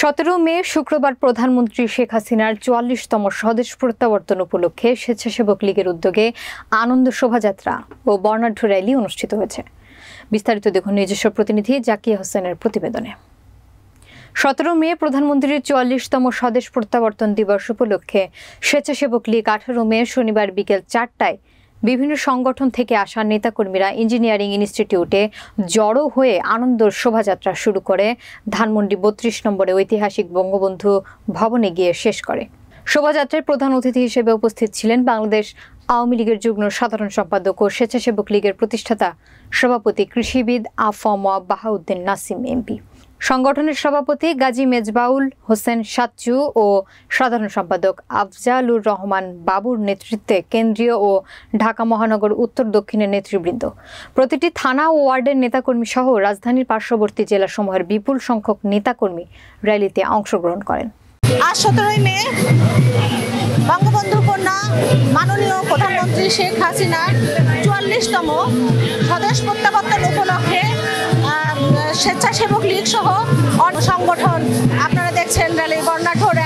17 মে শুক্রবার প্রধানমন্ত্রী শেখ হাসিনার 44তম স্বদেশ প্রত্যাবর্তন উপলক্ষে স্বেচ্ছাসেবক লীগের উদ্যোগে আনন্দ শোভাযাত্রা ও বর্ণাঢ্য র্যালি অনুষ্ঠিত হয়েছে। বিস্তারিত দেখুন নিজস্ব প্রতিনিধি জাকিয়া হোসেনের প্রতিবেদনে। 17 মে প্রধানমন্ত্রীর 44তম স্বদেশ প্রত্যাবর্তন দিবস উপলক্ষে স্বেচ্ছাসেবক লীগ 18 মে শনিবার বিকেল 4টায় বিভিন্ন সংগঠন থেকে আসা নেতাকর্মীরা ইঞ্জিনিয়ারিং ইনস্টিটিউটে জড়ো হয়ে আনন্দ শোভাযাত্রা শুরু করে ধানমন্ডি 32 নম্বরে ঐতিহাসিক বঙ্গবন্ধু ভবনে গিয়ে শেষ করে। শোভাযাত্রায় প্রধান অতিথি হিসেবে উপস্থিত ছিলেন বাংলাদেশ আওয়ামী লীগের যুগ্ম সাধারণ সম্পাদক ও স্বেচ্ছাসেবক লীগের প্রতিষ্ঠাতা সভাপতি কৃষিবিদ আফম বাহাউদ্দিন নাসিম এমপি, সংগঠনের সভাপতি গাজী মেজবাউল হোসেন সাচ্চু ও সাধারণ সম্পাদক আফজালুর রহমান বাবুর নেতৃত্বে কেন্দ্রীয় ও ঢাকা মহানগর উত্তর দক্ষিণের নেতৃবৃন্দ, প্রতিটি থানা ও ওয়ার্ডের নেতাকর্মী সহ রাজধানীর পার্শ্ববর্তী জেলাসমূহের বিপুল সংখ্যক নেতাকর্মী র্যালিতে অংশগ্রহণ করেন। আজ 17 মে বঙ্গবন্ধু কন্যা মাননীয় প্রধানমন্ত্রী শেখ হাসিনার 44তম স্বদেশ প্রত্যাবর্তন উপলক্ষে স্বেচ্ছাসেবক লীগ সহ অন্য সংগঠন আপনারা দেখছেন বর্ণাঢ্য